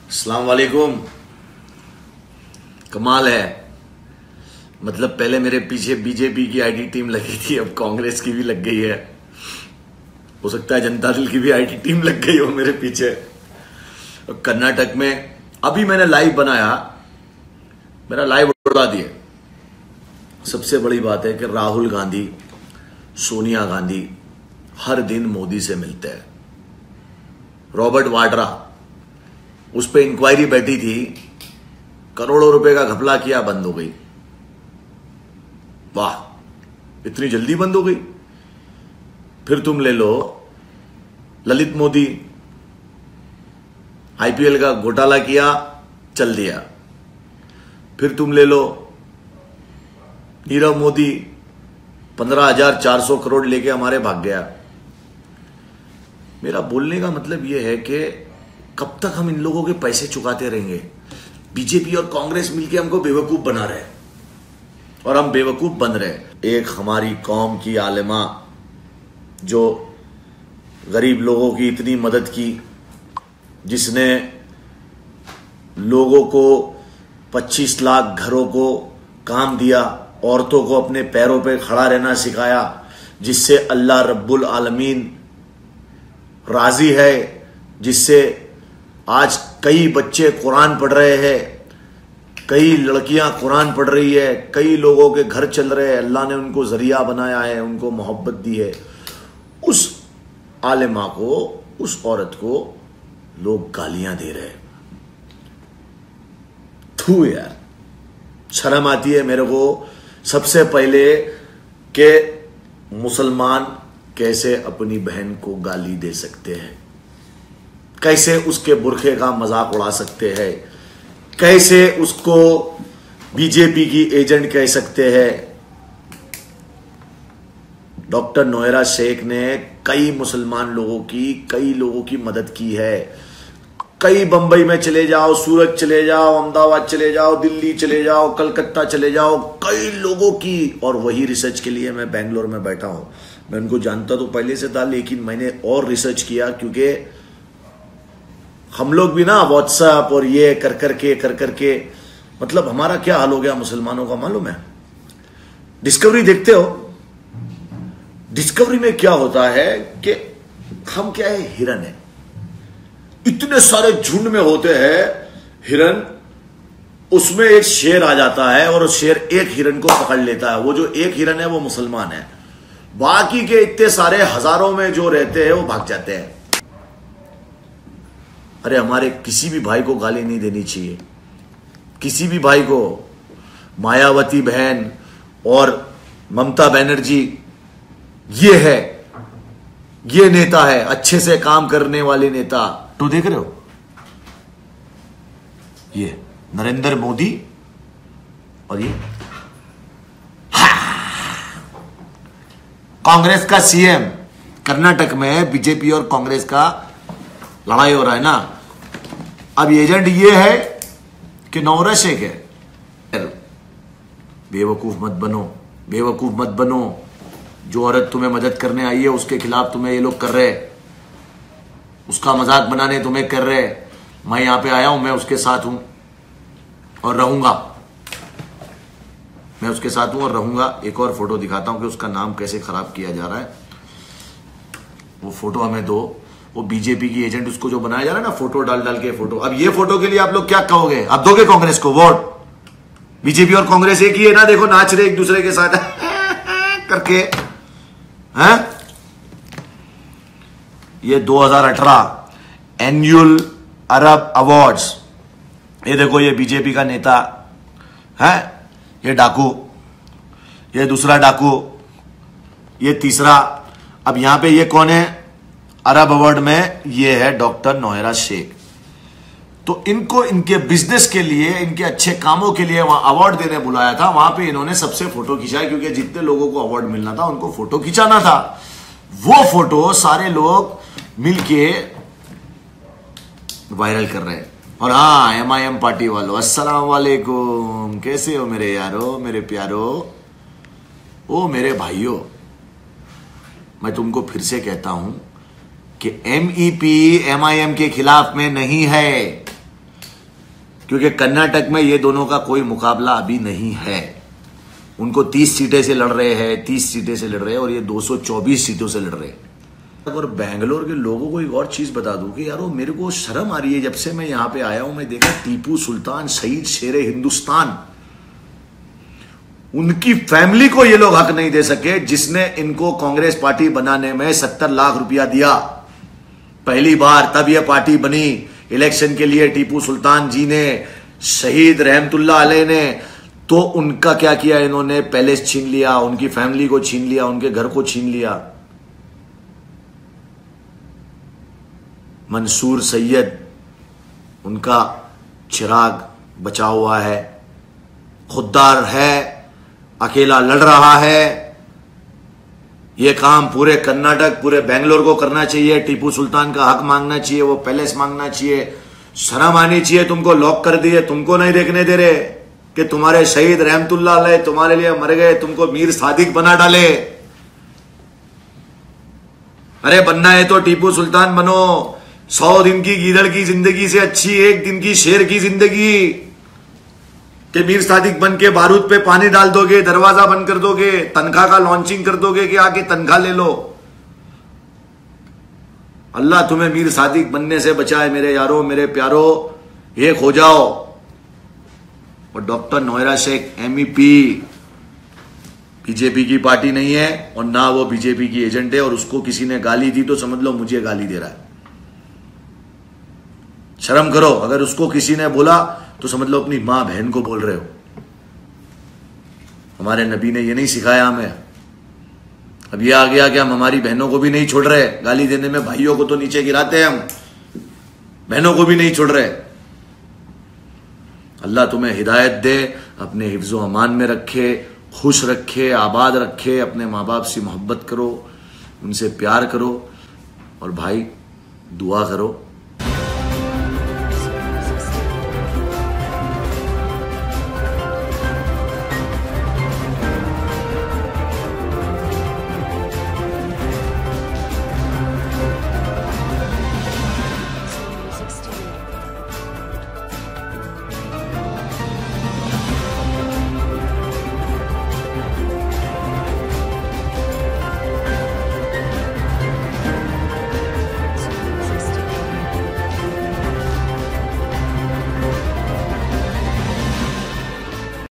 अस्सलाम वालेकुम। कमाल है, मतलब पहले मेरे पीछे बीजेपी की आईटी टीम लगी थी, अब कांग्रेस की भी लग गई है। हो सकता है जनता दल की भी आईटी टीम लग गई हो मेरे पीछे। कर्नाटक में अभी मैंने लाइव बनाया, मेरा लाइव उड़ा दिए। सबसे बड़ी बात है कि राहुल गांधी, सोनिया गांधी हर दिन मोदी से मिलते हैं। रॉबर्ट वाड्रा, उस पर इंक्वायरी बैठी थी, करोड़ों रुपए का घपला किया, बंद हो गई। वाह, इतनी जल्दी बंद हो गई। फिर तुम ले लो ललित मोदी, आईपीएल का घोटाला किया, चल दिया। फिर तुम ले लो नीरव मोदी, 15,400 करोड़ लेके हमारे भाग गया। मेरा बोलने का मतलब यह है कि कब तक हम इन लोगों के पैसे चुकाते रहेंगे। बीजेपी और कांग्रेस मिलकर हमको बेवकूफ बना रहे और हम बेवकूफ बन रहे। एक हमारी कौम की आलिमा जो गरीब लोगों की इतनी मदद की, जिसने लोगों को 25 लाख घरों को काम दिया, औरतों को अपने पैरों पे खड़ा रहना सिखाया, जिससे अल्लाह रब्बुल आलमीन राजी है, जिससे आज कई बच्चे कुरान पढ़ रहे हैं, कई लड़कियां कुरान पढ़ रही है, कई लोगों के घर चल रहे हैं। अल्लाह ने उनको जरिया बनाया है, उनको मोहब्बत दी है। उस आलिमा को, उस औरत को लोग गालियां दे रहे हैं। थू यार, शर्म आती है मेरे को। सबसे पहले कि मुसलमान कैसे अपनी बहन को गाली दे सकते हैं, कैसे उसके बुरखे का मजाक उड़ा सकते हैं, कैसे उसको बीजेपी की एजेंट कह सकते हैं। डॉक्टर नोएरा शेख ने कई मुसलमान लोगों की मदद की है। कई बंबई में चले जाओ, सूरत चले जाओ, अहमदाबाद चले जाओ, दिल्ली चले जाओ, कलकत्ता चले जाओ, कई लोगों की। और वही रिसर्च के लिए मैं बेंगलोर में बैठा हूं। मैं उनको जानता तो पहले से था, लेकिन मैंने और रिसर्च किया, क्योंकि हम लोग भी ना व्हाट्सएप और ये कर करके मतलब हमारा क्या हाल हो गया मुसलमानों का मालूम है। डिस्कवरी देखते हो, डिस्कवरी में क्या होता है कि हम क्या है, हिरन है। इतने सारे झुंड में होते हैं हिरन, उसमें एक शेर आ जाता है और शेर एक हिरन को पकड़ लेता है। वो जो एक हिरन है वो मुसलमान है, बाकी के इतने सारे हजारों में जो रहते हैं वो भाग जाते हैं। अरे हमारे किसी भी भाई को गाली नहीं देनी चाहिए, किसी भी भाई को। मायावती बहन और ममता बनर्जी, ये है, ये नेता है, अच्छे से काम करने वाले नेता। तो देख रहे हो, ये नरेंद्र मोदी और ये कांग्रेस का सीएम। कर्नाटक में बीजेपी और कांग्रेस का लड़ाई हो रहा है ना। अब एजेंट ये है कि नोएरा शेख है। बेवकूफ मत बनो, बेवकूफ मत बनो। जो औरत तुम्हें मदद करने आई है उसके खिलाफ तुम्हें ये लोग कर रहे, उसका मजाक बनाने तुम्हें कर रहे। मैं यहां पे आया हूं, मैं उसके साथ हूं और रहूंगा। मैं उसके साथ हूं और रहूंगा। एक और फोटो दिखाता हूं कि उसका नाम कैसे खराब किया जा रहा है। वो फोटो हमें दो। वो बीजेपी की एजेंट, उसको जो बनाया जा रहा है ना, फोटो डाल डाल के फोटो। अब ये फोटो के लिए आप लोग क्या कहोगे? आप दोगे कांग्रेस को वोट? बीजेपी और कांग्रेस एक ही है ना, देखो नाच रहे एक दूसरे के साथ करके हैं। ये 2018 एनुअल अरब अवार्ड्स, ये देखो, ये बीजेपी का नेता है, ये डाकू, ये दूसरा डाकू, ये तीसरा। अब यहां पे ये कौन है अरब अवार्ड में? ये है डॉक्टर नोएरा शेख। तो इनको इनके बिजनेस के लिए, इनके अच्छे कामों के लिए वहां अवार्ड देने बुलाया था। वहां पे इन्होंने सबसे फोटो खिंचाई, क्योंकि जितने लोगों को अवार्ड मिलना था उनको फोटो खिंचाना था। वो फोटो सारे लोग मिलके वायरल कर रहे हैं। और हाँ, एमआईएम पार्टी वालों, अस्सलाम वालेकुम, कैसे हो मेरे यारो, मेरे प्यारो, ओ मेरे भाइयों। मैं तुमको फिर से कहता हूं कि एमईपी एमआईएम के खिलाफ में नहीं है। क्योंकि कर्नाटक में ये दोनों का कोई मुकाबला अभी नहीं है। उनको 30 सीटें से लड़ रहे हैं, 30 सीटें से लड़ रहे हैं, और ये 224 सीटों से लड़ रहे हैं। और बेंगलोर के लोगों को एक और चीज बता दूं कि यारो मेरे को शर्म आ रही है, जब से मैं यहां पे आया हूं मैं देखा टीपू सुल्तान शहीद शेरे हिंदुस्तान, उनकी फैमिली को ये लोग हक नहीं दे सके जिसने इनको कांग्रेस पार्टी बनाने में 70 लाख रुपया दिया पहली बार, तब यह पार्टी बनी। इलेक्शन के लिए टीपू सुल्तान जी ने, शहीद रहमतुल्लाह अलैह ने, तो उनका क्या किया इन्होंने, पैलेस छीन लिया, उनकी फैमिली को छीन लिया, उनके घर को छीन लिया। मंसूर सैयद, उनका चिराग बचा हुआ है, खुददार है, अकेला लड़ रहा है। यह काम पूरे कर्नाटक, पूरे बेंगलोर को करना चाहिए। टीपू सुल्तान का हक मांगना चाहिए, वो पैलेस मांगना चाहिए। शर्म आनी चाहिए, तुमको लॉक कर दिए, तुमको नहीं देखने दे रहे कि तुम्हारे शहीद रहमतुल्लाह अलैह तुम्हारे लिए मर गए, तुमको मीर सादिक बना डाले। अरे बनना है तो टीपू सुल्तान बनो। 100 दिन की गीदड़ की जिंदगी से अच्छी 1 दिन की शेर की जिंदगी। कि मीर सादिक बन के बारूद पे पानी डाल दोगे, दरवाजा बंद कर दोगे, तनख्वाह का लॉन्चिंग कर दोगे कि आके तनख्वाह ले लो। अल्लाह तुम्हें मीर सादिक बनने से बचाए मेरे यारों, मेरे प्यारो। एक हो जाओ। और doctor Noera Sheikh MEP BJP की पार्टी नहीं है, और ना वो बीजेपी की एजेंट है, और उसको किसी ने गाली दी तो समझ लो मुझे गाली दे रहा है। शर्म करो। अगर उसको किसी ने बोला तो समझ लो अपनी मां बहन को बोल रहे हो। हमारे नबी ने ये नहीं सिखाया हमें। अब ये आ गया कि हम हमारी बहनों को भी नहीं छोड़ रहे गाली देने में। भाइयों को तो नीचे गिराते हैं हम, बहनों को भी नहीं छोड़ रहे। अल्लाह तुम्हें हिदायत दे, अपने हिफ्ज़ो अमान में रखे, खुश रखे, आबाद रखे। अपने माँ बाप से मोहब्बत करो, उनसे प्यार करो, और भाई दुआ करो